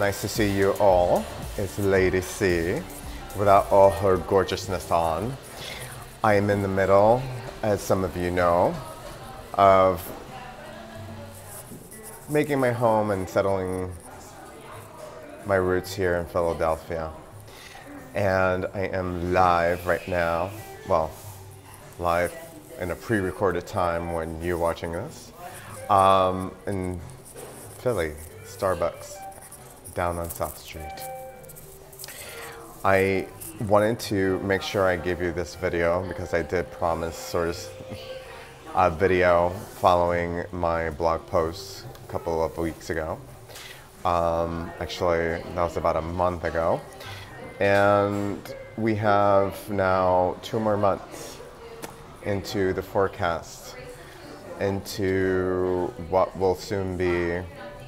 Nice to see you all. It's Lady C without all her gorgeousness on. I am in the middle, as some of you know, of making my home and settling my roots here in Philadelphia. And I am live right now, well, live in a pre-recorded time when you're watching this, in Philly, Starbucks, down on South Street. I wanted to make sure I gave you this video because I did promise sort of a video following my blog post a couple of weeks ago. Actually, that was about a month ago. And we have now 2 more months into the forecast, into what will soon be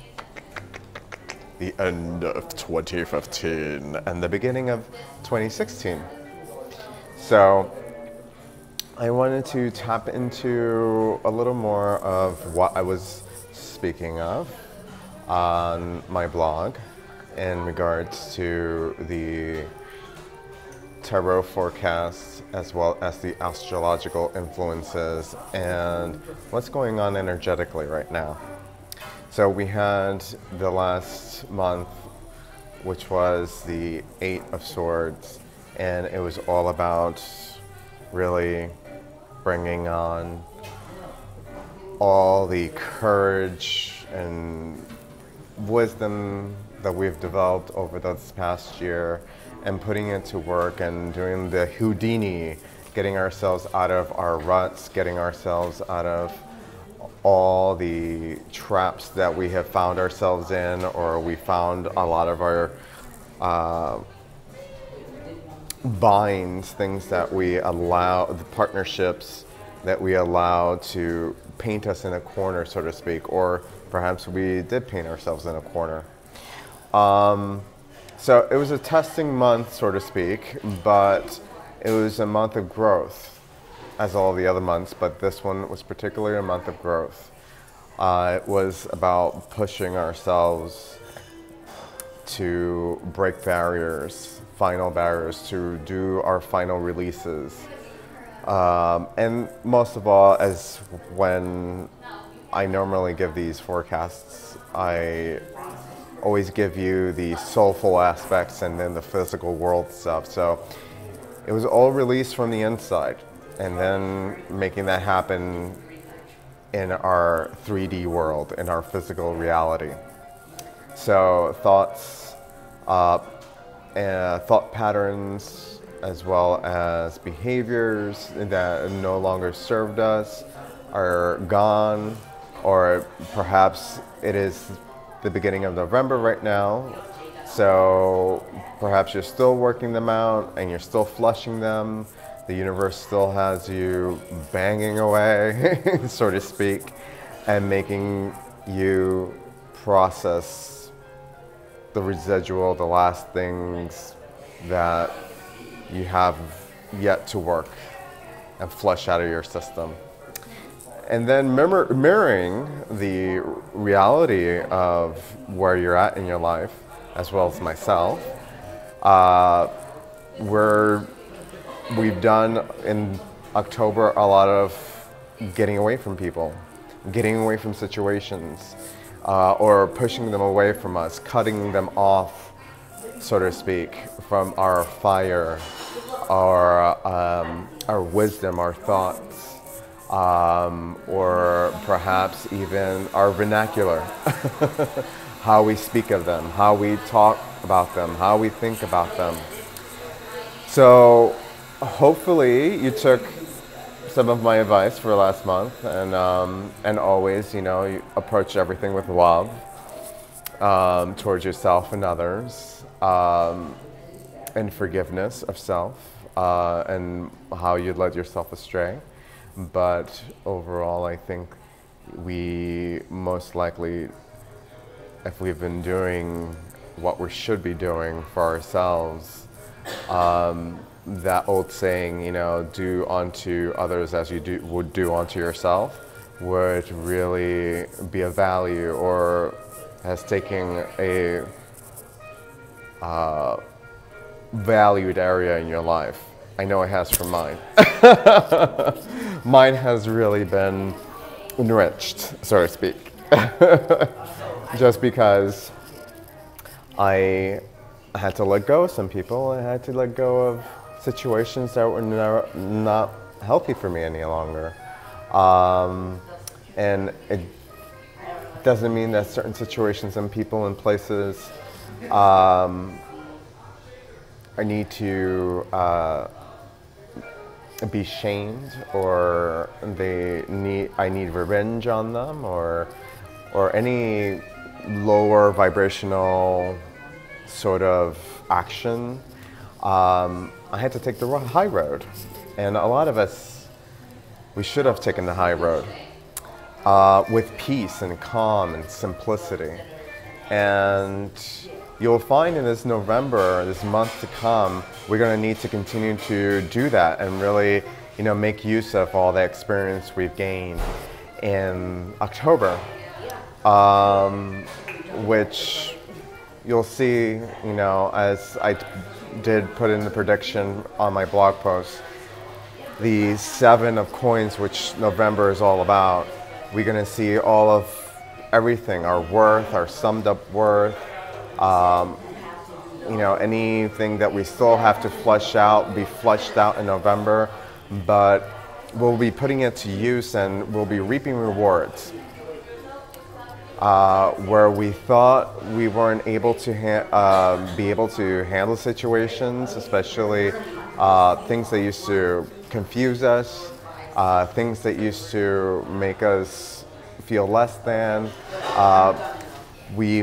the end of 2015 and the beginning of 2016. So I wanted to tap into a little more of what I was speaking of on my blog in regards to the tarot forecasts as well as the astrological influences and what's going on energetically right now. So we had the last month, which was the 8 of Swords, and it was all about really bringing on all the courage and wisdom that we've developed over this past year and putting it to work and doing the Houdini, getting ourselves out of our ruts, getting ourselves out of all the traps that we have found ourselves in, or we found a lot of our binds, things that we allow, the partnerships that we allow to paint us in a corner, so to speak, or perhaps we did paint ourselves in a corner. So it was a testing month, so to speak, but it was a month of growth, as all the other months, but this one was particularly a month of growth. It was about pushing ourselves to break barriers, final barriers, to do our final releases. And most of all, as when I normally give these forecasts, I always give you the soulful aspects and then the physical world stuff. So it was all released from the inside, and then making that happen in our 3D world, in our physical reality. So thoughts, thought patterns, as well as behaviors that no longer served us are gone, or perhaps it is the beginning of November right now, so perhaps you're still working them out and you're still flushing them. The universe still has you banging away, so to speak, and making you process the residual, the last things that you have yet to work and flush out of your system. And then mirroring the reality of where you're at in your life, as well as myself, we've done in October a lot of getting away from people, getting away from situations, or pushing them away from us, cutting them off, so to speak, from our fire, our wisdom, our thoughts, or perhaps even our vernacular, how we speak of them, how we talk about them, how we think about them. So hopefully you took some of my advice for last month, and always, you know, you approach everything with love towards yourself and others, and forgiveness of self, and how you led yourself astray. But overall, I think we most likely, if we've been doing what we should be doing for ourselves, that old saying, you know, do unto others as you would do unto yourself, would really be of value, or has taken a valued area in your life. I know it has for mine. Mine has really been enriched, so to speak. Just because I had to let go of some people. I had to let go of situations that were not healthy for me any longer. And it doesn't mean that certain situations and people and places I need to be shamed, or I need revenge on them, or any lower vibrational sort of action. I had to take the high road, and a lot of us, we should have taken the high road with peace and calm and simplicity. And you'll find in this November, this month to come, we're going to need to continue to do that and really, make use of all the experience we've gained in October, which you'll see, as I did put in the prediction on my blog post, the 7 of coins, which November is all about. We're going to see all of everything, our worth, our summed up worth, anything that we still have to flush out, be flushed out in November, but we'll be putting it to use and we'll be reaping rewards. Where we thought we weren't able to be able to handle situations, especially things that used to confuse us, things that used to make us feel less than. We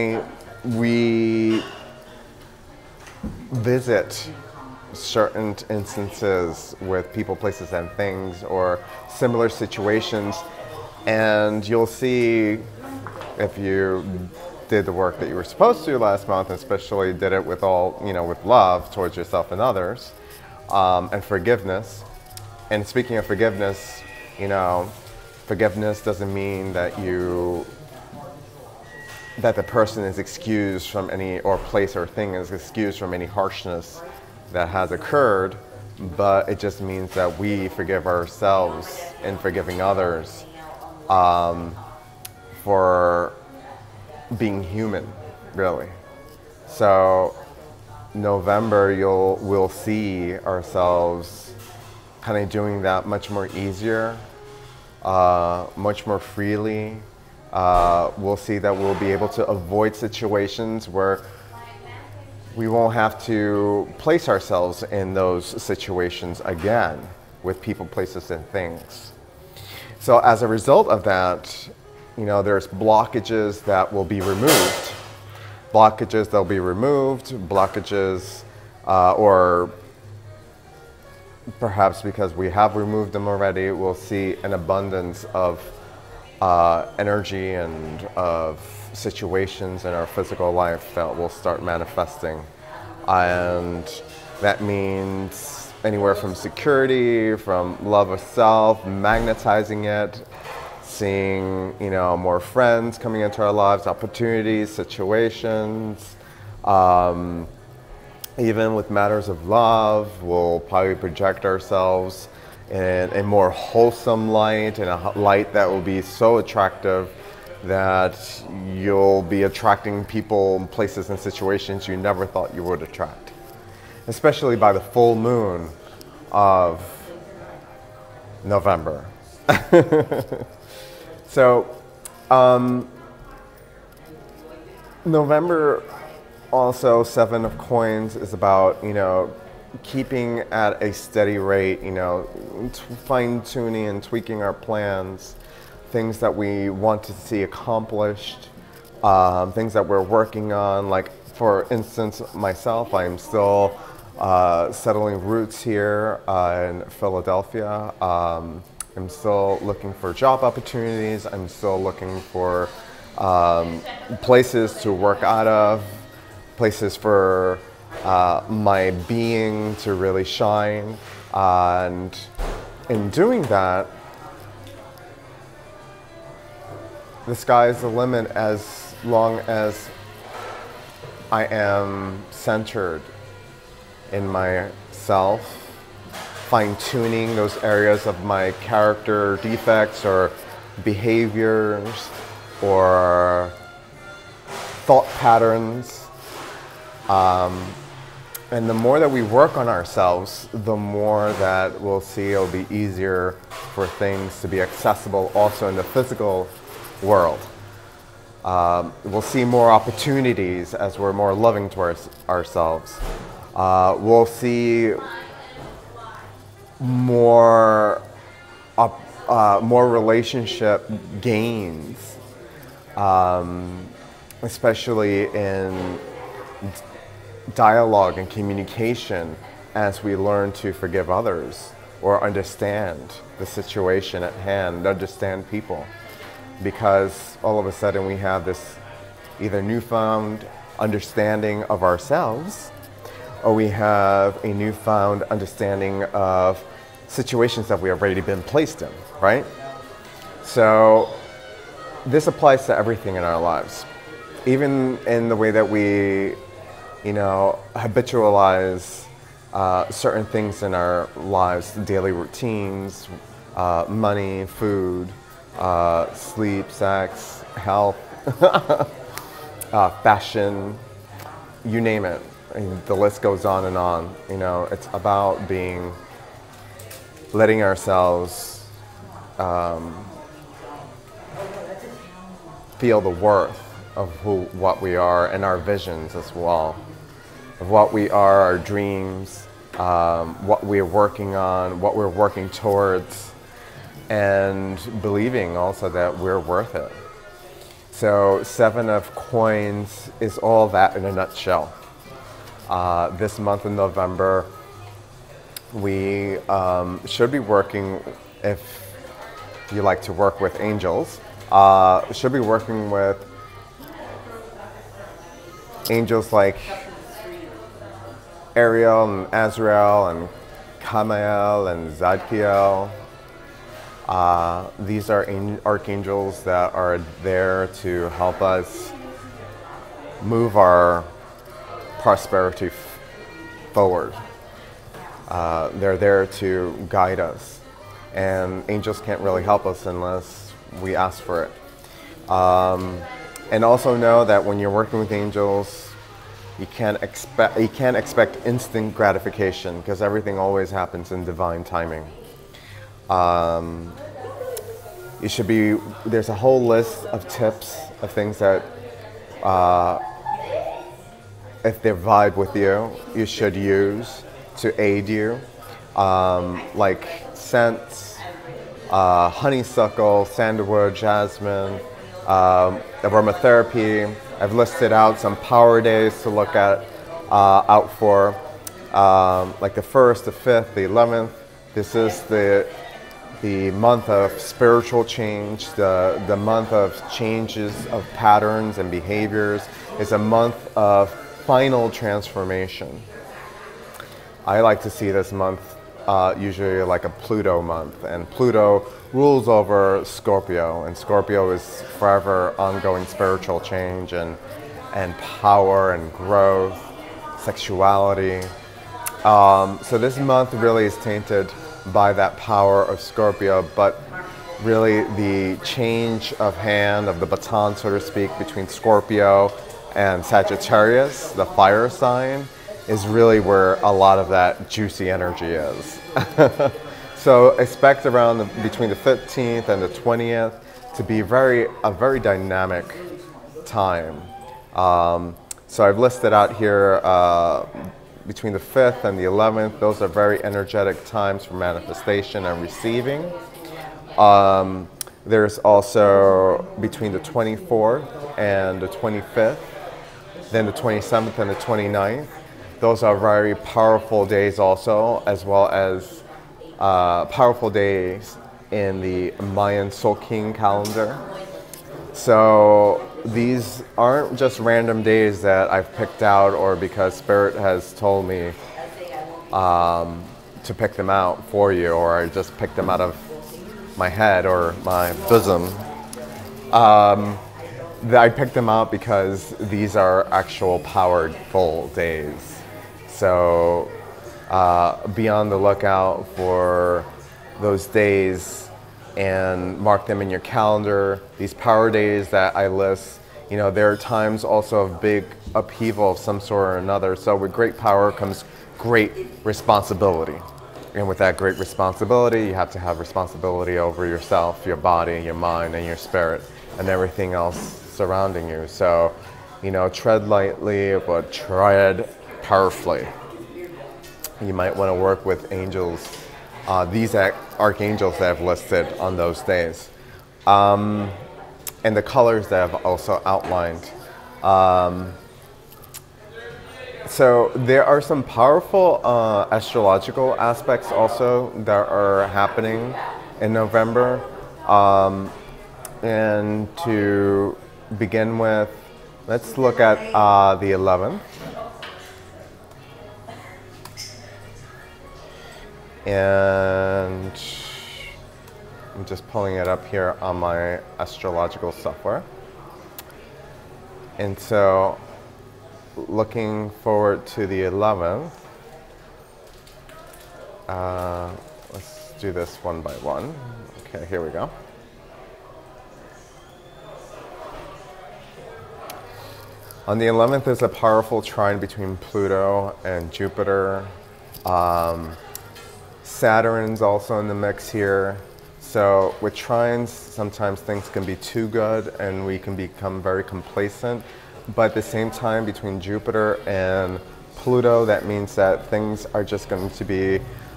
visit certain instances with people, places, and things, or similar situations, and you'll see, if you did the work that you were supposed to last month, especially did it with with love towards yourself and others, and forgiveness. And speaking of forgiveness, forgiveness doesn't mean that the person is excused from any, or place or thing is excused from any harshness that has occurred, but it just means that we forgive ourselves in forgiving others for being human, really. So November, we'll see ourselves kind of doing that much more easier, much more freely. We'll see that we'll be able to avoid situations where we won't have to place ourselves in those situations again with people, places, and things. So as a result of that, there's blockages that will be removed. Blockages, or perhaps because we have removed them already, we'll see an abundance of energy and of situations in our physical life that will start manifesting. And that means anywhere from security, from love of self, magnetizing it, seeing, more friends coming into our lives, opportunities, situations. Even with matters of love, we'll probably project ourselves in a more wholesome light, in a light that will be so attractive that you'll be attracting people, places, and situations you never thought you would attract. Especially by the full moon of November. So, November, also 7 of coins, is about, keeping at a steady rate, fine-tuning and tweaking our plans, things that we want to see accomplished, things that we're working on. Like, for instance, myself, I'm still settling roots here in Philadelphia. I'm still looking for job opportunities. I'm still looking for places to work out of, places for my being to really shine. And in doing that, the sky is the limit as long as I am centered in myself, fine-tuning those areas of my character defects or behaviors or thought patterns. And the more that we work on ourselves, the more that we'll see it'll be easier for things to be accessible also in the physical world. We'll see more opportunities as we're more loving towards ourselves. We'll see more relationship gains, especially in dialogue and communication as we learn to forgive others or understand the situation at hand, understand people. Because all of a sudden we have this either newfound understanding of ourselves, or we have a newfound understanding of situations that we have already been placed in, right? So this applies to everything in our lives, even in the way that we, habitualize certain things in our lives, daily routines, money, food, sleep, sex, health, fashion, you name it. The list goes on and on. It's about letting ourselves feel the worth of what we are and our visions as well, of what we are, our dreams, what we're working on, what we're working towards, and believing also that we're worth it. So 7 of Coins is all that in a nutshell. This month in November, we should be working, if you like to work with angels, should be working with angels like Ariel and Azrael and Kamael and Zadkiel. These are archangels that are there to help us move our prosperity forward. They're there to guide us, and angels can't really help us unless we ask for it. And also know that when you're working with angels, you can't expect instant gratification, because everything always happens in divine timing. There's a whole list of tips of things that if they vibe with you, you should use to aid you, like scents, honeysuckle, sandalwood, jasmine, aromatherapy. I've listed out some power days to look out for, like the 1st, the 5th, the 11th. This is the month of spiritual change, the month of changes of patterns and behaviors. It's a month of final transformation. I like to see this month usually like a Pluto month, and Pluto rules over Scorpio, and Scorpio is forever ongoing spiritual change and power and growth, sexuality. So this month really is tainted by that power of Scorpio, but really the change of hand, of the baton, so to speak, between Scorpio and Sagittarius, the fire sign, is really where a lot of that juicy energy is. So expect around between the 15th and the 20th to be a very dynamic time. So I've listed out here between the 5th and the 11th. Those are very energetic times for manifestation and receiving. There's also between the 24th and the 25th, then the 27th and the 29th. Those are very powerful days also, as well as powerful days in the Mayan Soul King calendar. So these aren't just random days that I've picked out or because Spirit has told me to pick them out for you, or I just picked them out of my head or my bosom. I picked them out because these are actual powerful days. So be on the lookout for those days and mark them in your calendar. These power days that I list, you know, there are times also of big upheaval of some sort or another. So with great power comes great responsibility. And with that great responsibility, you have to have responsibility over yourself, your body, your mind, and your spirit, and everything else surrounding you. So, you know, tread lightly, but tread powerfully. You might want to work with angels, these archangels that I've listed on those days. And the colors that I've also outlined. So there are some powerful astrological aspects also that are happening in November. And to begin with, let's look at the 11th. And I'm just pulling it up here on my astrological software. And so looking forward to the 11th, let's do this one by one. Okay, here we go. On the 11th is a powerful trine between Pluto and Jupiter. Saturn's also in the mix here. So with trines, sometimes things can be too good and we can become very complacent. But at the same time, between Jupiter and Pluto, that means that things are just going to be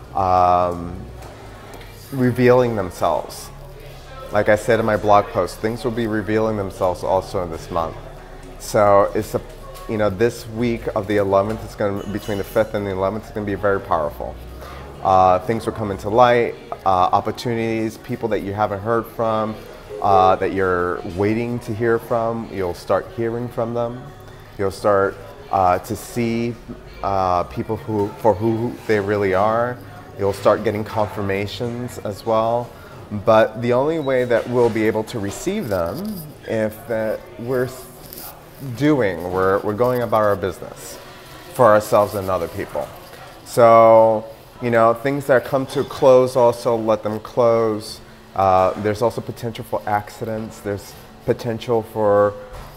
revealing themselves. Like I said in my blog post, things will be revealing themselves also in this month. So it's a, you know, this week of the 11th, it's going to, between the 5th and the 11th, it's going to be very powerful. Things will come into light, opportunities, people that you haven't heard from, that you're waiting to hear from, you'll start hearing from them. You'll start to see people for who they really are. You'll start getting confirmations as well. But the only way that we'll be able to receive them if that we're going about our business for ourselves and other people. So, you know, things that come to a close, also let them close. There's also potential for accidents. There's potential for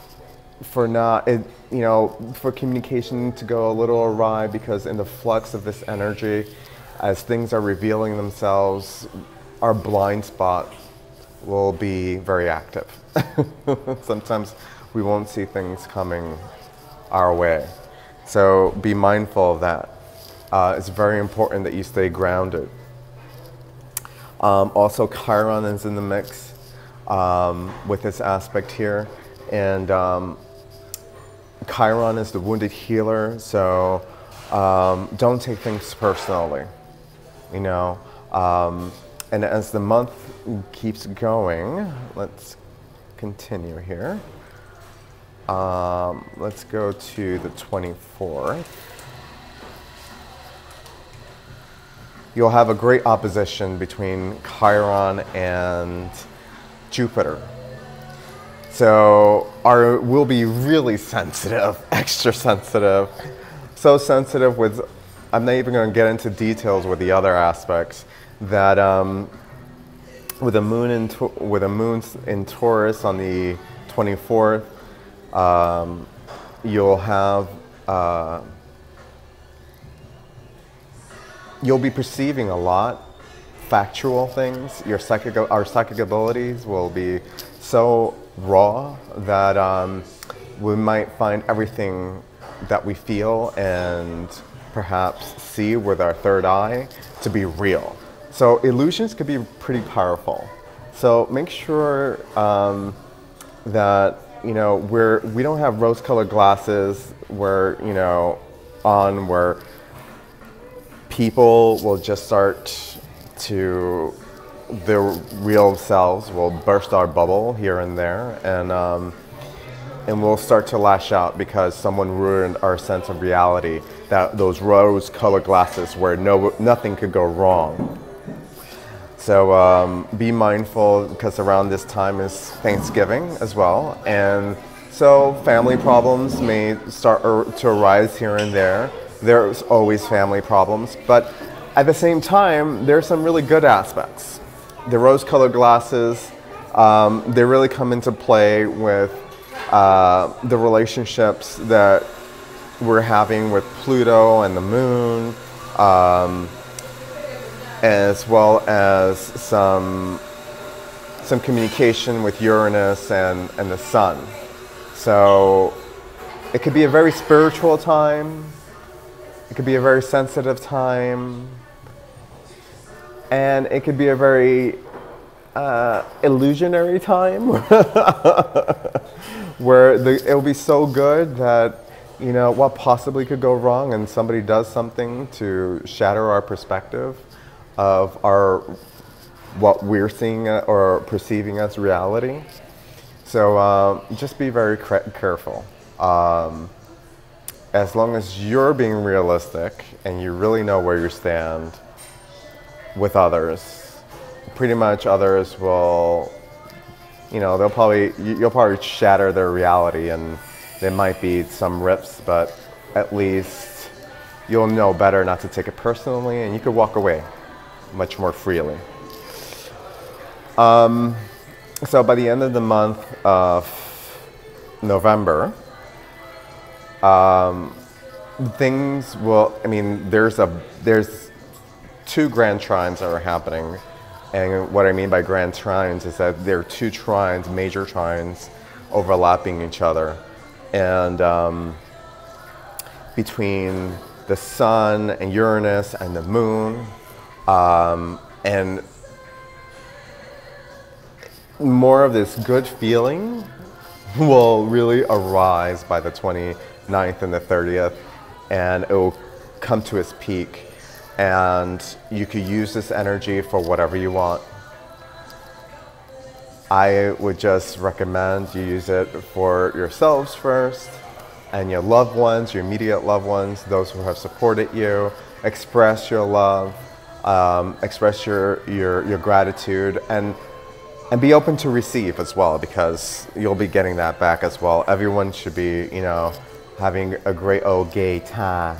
communication to go a little awry, because in the flux of this energy, as things are revealing themselves, our blind spot will be very active. Sometimes we won't see things coming our way. So be mindful of that. It's very important that you stay grounded. Also, Chiron is in the mix with this aspect here. And Chiron is the wounded healer, so don't take things personally, you know. And as the month keeps going, let's continue here. Let's go to the 24th. You'll have a great opposition between Chiron and Jupiter. So we'll be really sensitive, extra sensitive. So sensitive with, I'm not even going to get into details with the other aspects, that with a moon in Taurus on the 24th, you'll have you'll be perceiving a lot, factual things. Our psychic abilities will be so raw that we might find everything that we feel and perhaps see with our third eye to be real. So illusions could be pretty powerful. So make sure that, you know, we don't have rose-colored glasses where people will just start to, their real selves will burst our bubble here and there, and we'll start to lash out because someone ruined our sense of reality, that those rose-colored glasses where nothing could go wrong. So be mindful, because around this time is Thanksgiving as well. And so family problems may start to arise here and there. There's always family problems. But at the same time, there's some really good aspects. The rose-colored glasses, they really come into play with the relationships that we're having with Pluto and the moon, as well as some communication with Uranus and the Sun. So it could be a very spiritual time. It could be a very sensitive time. And it could be a very illusionary time where it'll be so good that, you know, what possibly could go wrong, and somebody does something to shatter our perspective of what we're seeing or perceiving as reality. So just be very careful. As long as you're being realistic and you really know where you stand with others, pretty much others will, you know, you'll probably shatter their reality, and there might be some rips, but at least you'll know better not to take it personally, and you could walk away much more freely. So by the end of the month of November, things will, I mean, there's 2 grand trines that are happening. And what I mean by grand trines is that there are 2 trines, major trines, overlapping each other. And between the Sun and Uranus and the Moon, and more of this good feeling will really arise by the 29th and the 30th, and it will come to its peak. And you could use this energy for whatever you want. I would just recommend you use it for yourselves first, and your loved ones, your immediate loved ones, those who have supported you. Express your love, express your gratitude, and be open to receive as well, because you'll be getting that back as well. Everyone should be, you know, having a great old gay time.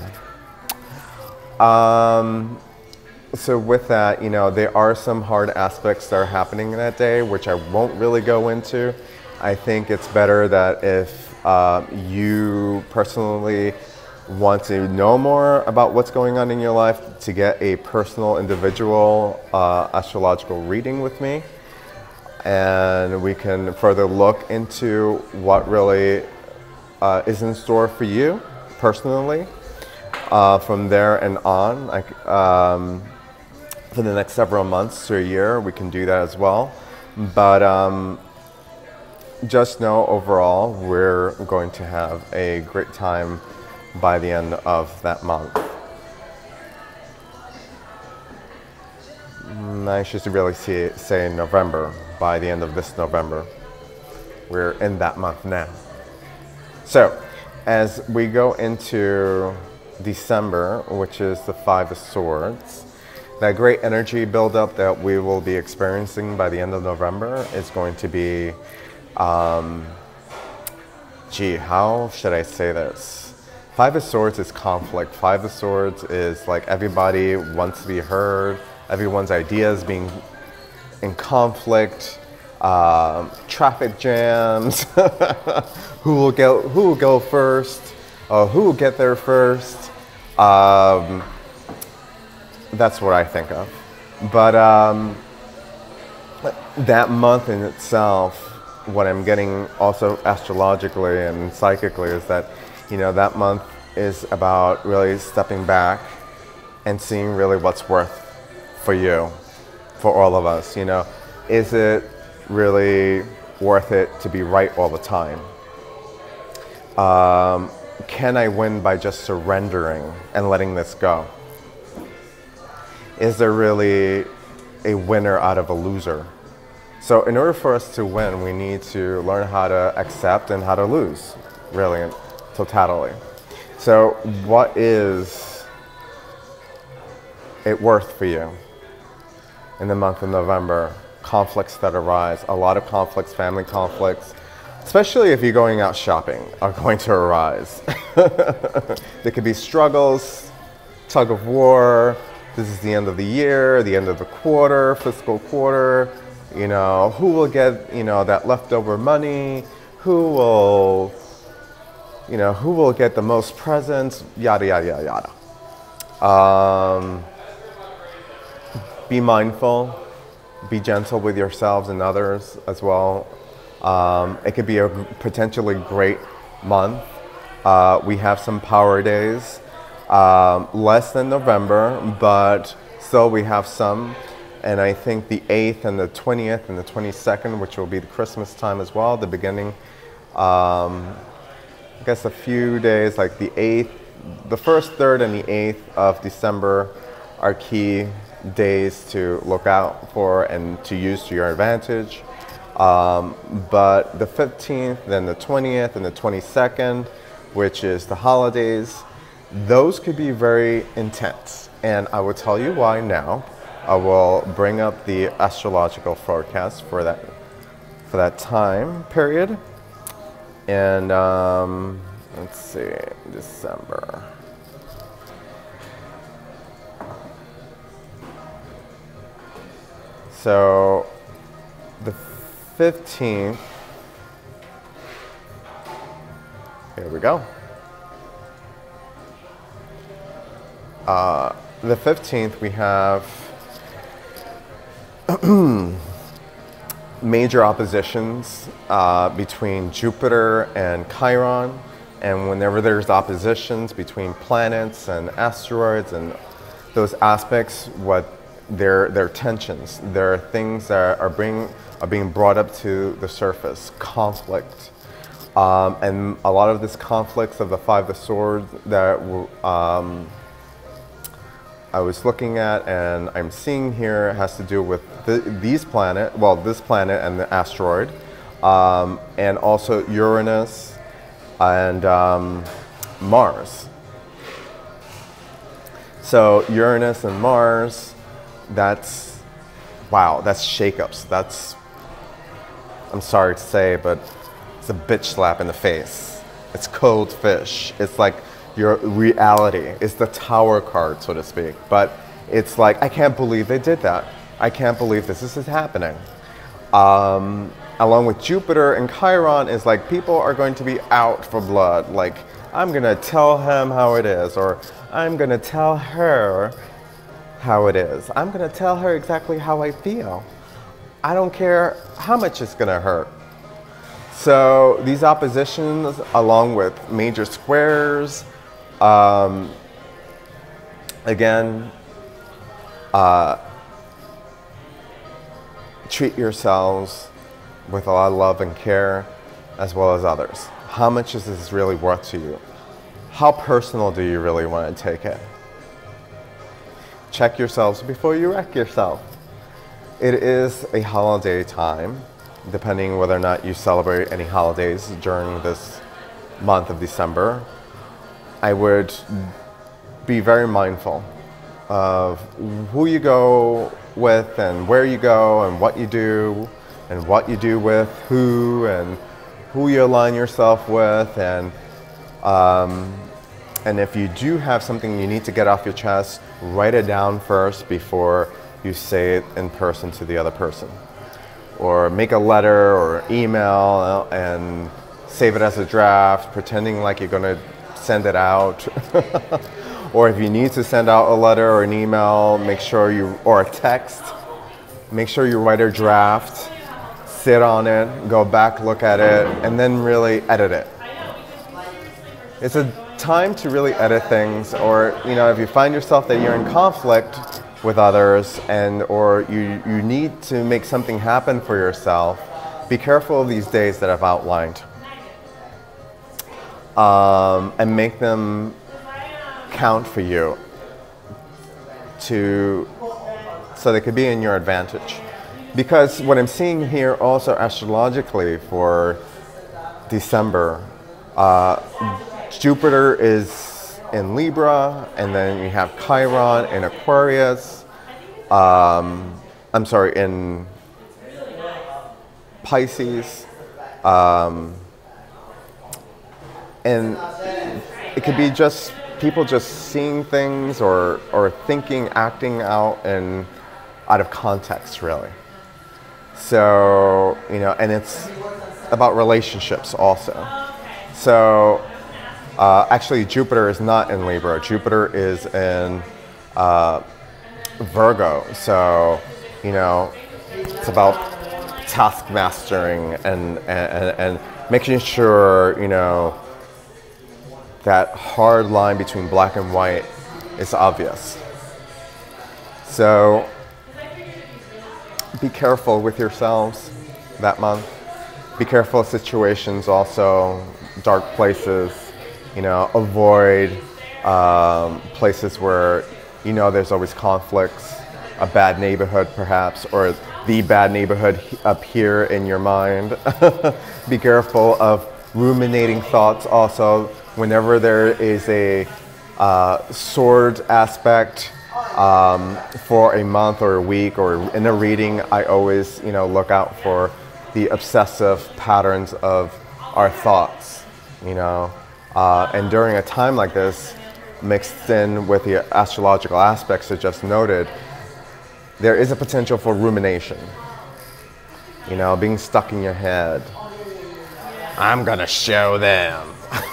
So with that, you know, there are some hard aspects that are happening that day, which I won't really go into. I think it's better that if you personally want to know more about what's going on in your life, to get a personal, individual astrological reading with me. And we can further look into what really is in store for you personally. From there and on, like, for the next several months to a year, we can do that as well. But just know overall, we're going to have a great time by the end of that month. I should really say November, by the end of this November. We're in that month now. So, as we go into December, which is the 5 of Swords, that great energy buildup that we will be experiencing by the end of November is going to be, how should I say this? 5 of Swords is conflict. 5 of Swords is like everybody wants to be heard, everyone's ideas being in conflict, traffic jams, who will go first, who will get there first. That's what I think of. But that month in itself, what I'm getting also astrologically and psychically is that, you know, that month is about really stepping back and seeing really what's worth for you, for all of us. You know, is it really worth it to be right all the time? Can I win by just surrendering and letting this go? Is there really a winner out of a loser? So in order for us to win, we need to learn how to accept and how to lose, really, in totality. So what is it worth for you? in the month of November. Conflicts that arise, a lot of conflicts, family conflicts, especially if you're going out shopping, are going to arise. There could be struggles, tug of war. This is the end of the year, the end of the quarter, fiscal quarter. You know, who will get, you know, that leftover money? Who will get the most presents? Yada, yada, yada, yada. Be mindful. Be gentle with yourselves and others as well. It could be a potentially great month. We have some power days, less than November, but still we have some. And I think the 8th and the 20th and the 22nd, which will be the Christmas time as well, the beginning, I guess a few days, like the 8th, the 1st, 3rd, and the 8th of December are key days to look out for and to use to your advantage. But the 15th, then the 20th, and the 22nd, which is the holidays, those could be very intense. And I will tell you why now. I will bring up the astrological forecast for that time period. And let's see, December. So the 15th, here we go. The 15th, we have major oppositions between Jupiter and Chiron. And whenever there's oppositions between planets and asteroids and those aspects, they're tensions. There are things that are being brought up to the surface, conflict. And a lot of this conflicts of the Five of Swords that I was looking at and I'm seeing here has to do with this planet and the asteroid, and also Uranus and Mars. So Uranus and Mars, that's shakeups. I'm sorry to say, but it's a bitch slap in the face. It's cold fish. It's like your reality. It's the Tower card, so to speak. But it's like, I can't believe they did that. I can't believe this is happening. Along with Jupiter and Chiron is like, people are going to be out for blood. Like, I'm gonna tell him how it is, or I'm gonna tell her how it is. I'm gonna tell her exactly how I feel. I don't care how much it's gonna hurt. So these oppositions, along with major squares, again, treat yourselves with a lot of love and care, as well as others. How much is this really worth to you? How personal do you really want to take it? Check yourselves before you wreck yourself. It is a holiday time, depending whether or not you celebrate any holidays during this month of December. I would be very mindful of who you go with and where you go and what you do with who and who you align yourself with, and if you do have something you need to get off your chest, write it down first before you say it in person to the other person, or make a letter or email and save it as a draft, pretending like you're going to send it out. Or if you need to send out a letter or an email, or a text, make sure you write a draft, sit on it, go back, look at it, and then really edit it. It's a time to really edit things, or if you find yourself that you're in conflict with others or you need to make something happen for yourself, be careful of these days that I've outlined. And make them count for you so they could be in your advantage. Because what I'm seeing here also astrologically for December, Jupiter is in Libra, and then you have Chiron in Aquarius. I'm sorry, in Pisces, and it could be just people just seeing things or thinking, acting out and out of context, really. So, you know, and it's about relationships also. So, actually, Jupiter is not in Libra. Jupiter is in Virgo. So, you know, it's about task mastering and making sure, you know, that hard line between black and white is obvious. So be careful with yourselves that month. Be careful of situations also, dark places, you know, avoid places where you know there's always conflicts, a bad neighborhood perhaps, or the bad neighborhood up here in your mind. Be careful of ruminating thoughts also. Whenever there is a sword aspect for a month or a week or in a reading, I always, you know, look out for the obsessive patterns of our thoughts, you know. And during a time like this, mixed in with the astrological aspects I just noted, there is a potential for rumination. You know, being stuck in your head. I'm gonna show them.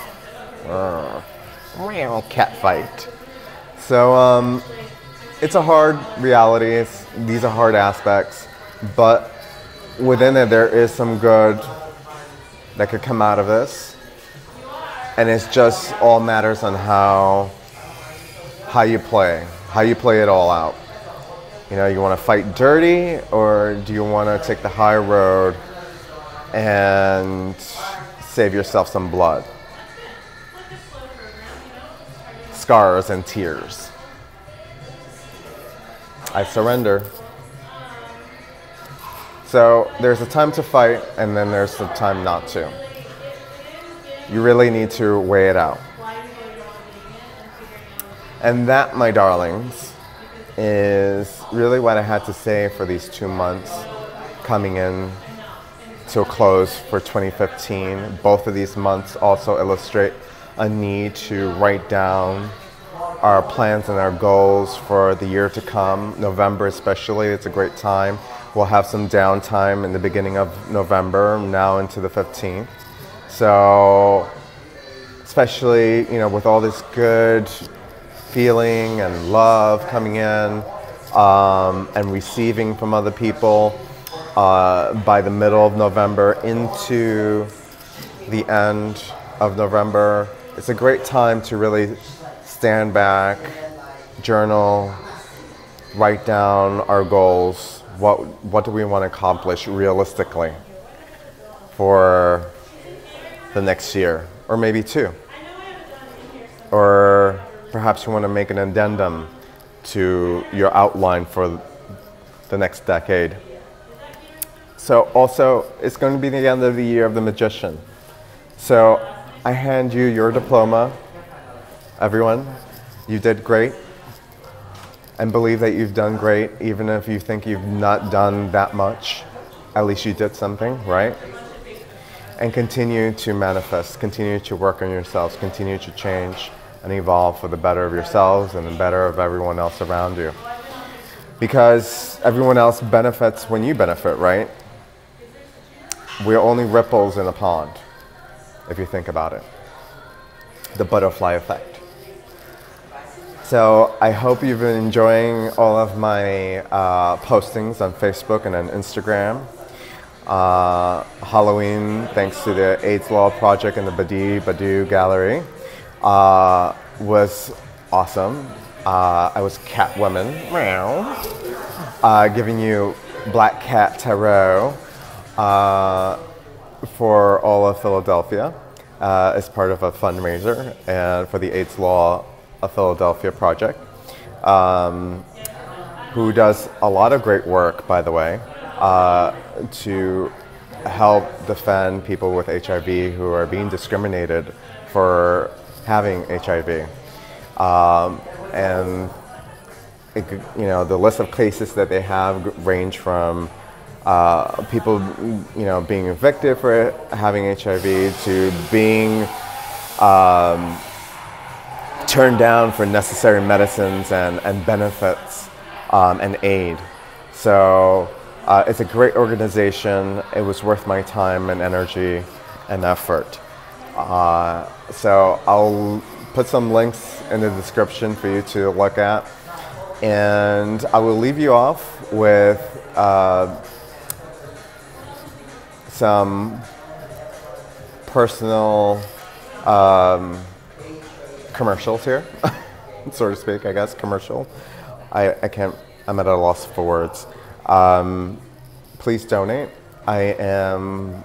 Cat fight. So it's a hard reality. These are hard aspects, but within it there is some good that could come out of this, and it's just all matters on how you play it all out. You know, you want to fight dirty, or do you want to take the high road and save yourself some blood, scars and tears? I surrender. So there's a time to fight, and then there's the time not to. You really need to weigh it out. And that, my darlings, is really what I had to say for these 2 months coming in to a close for 2015. Both of these months also illustrate a need to write down our plans and our goals for the year to come. November especially, it's a great time. We'll have some downtime in the beginning of November, now into the 15th. So, especially, you know, with all this good feeling and love coming in and receiving from other people by the middle of November into the end of November, it's a great time to really stand back, journal, write down our goals. What do we want to accomplish realistically for the next year, or maybe 2? Or perhaps you want to make an addendum to your outline for the next decade. So also, it's going to be the end of the year of the Magician. So I hand you your diploma, everyone. You did great. And believe that you've done great, even if you think you've not done that much. At least you did something, right? And continue to manifest, continue to work on yourselves, continue to change and evolve for the better of yourselves and the better of everyone else around you. Because everyone else benefits when you benefit, right? We're only ripples in a pond, if you think about it. The butterfly effect. So I hope you've been enjoying all of my postings on Facebook and on Instagram. Halloween, thanks to the AIDS Law Project and the Badu Gallery, was awesome. I was Catwoman, giving you Black Cat Tarot for all of Philadelphia as part of a fundraiser and for the AIDS Law of Philadelphia Project, who does a lot of great work, by the way, to help defend people with HIV who are being discriminated for having HIV. And the list of cases that they have range from people, being evicted for having HIV to being turned down for necessary medicines and benefits and aid. So it's a great organization. It was worth my time and energy and effort. So I'll put some links in the description for you to look at. And I will leave you off with some personal commercials here, so to speak, I guess, commercial. I'm at a loss for words. Please donate. I am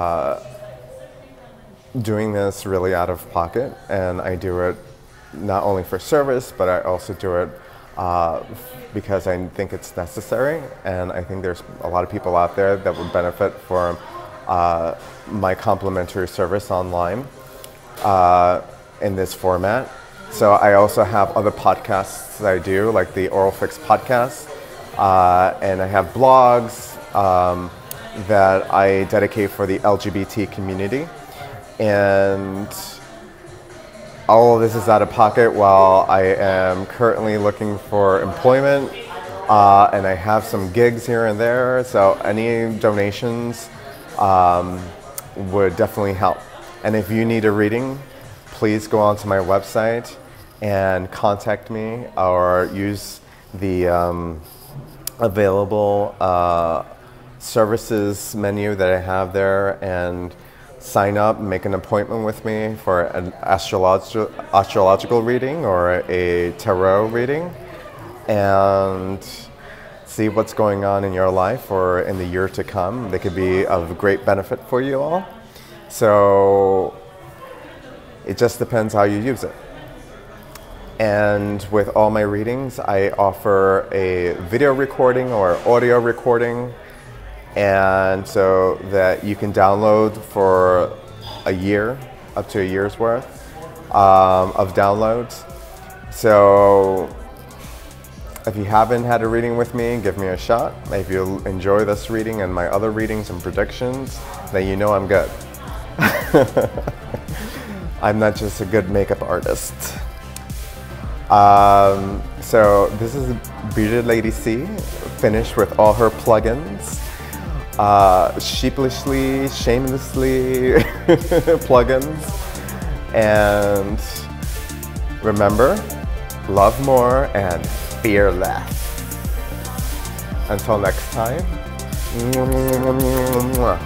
doing this really out of pocket, and I do it not only for service, but I also do it because I think it's necessary, and I think there's a lot of people out there that would benefit from my complimentary service online in this format. So I also have other podcasts that I do, like the Oral Fix podcast, and I have blogs that I dedicate for the LGBT community. And all of this is out of pocket while I am currently looking for employment, and I have some gigs here and there, so any donations would definitely help. And if you need a reading, please go onto my website and contact me, or use the available services menu that I have there and sign up, make an appointment with me for an astrological reading or a tarot reading, and see what's going on in your life or in the year to come. They could be of great benefit for you all. So it just depends how you use it. And with all my readings, I offer a video recording or audio recording, and so that you can download for a year, up to a year's worth of downloads. So if you haven't had a reading with me, give me a shot. If you enjoy this reading and my other readings and predictions, then you know I'm good. I'm not just a good makeup artist. So this is Bearded Lady C, finished with all her plugins. Sheepishly, shamelessly plugins. And remember, love more and fear less. Until next time,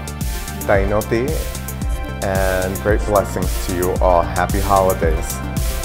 Tainoti, and great blessings to you all. Happy holidays.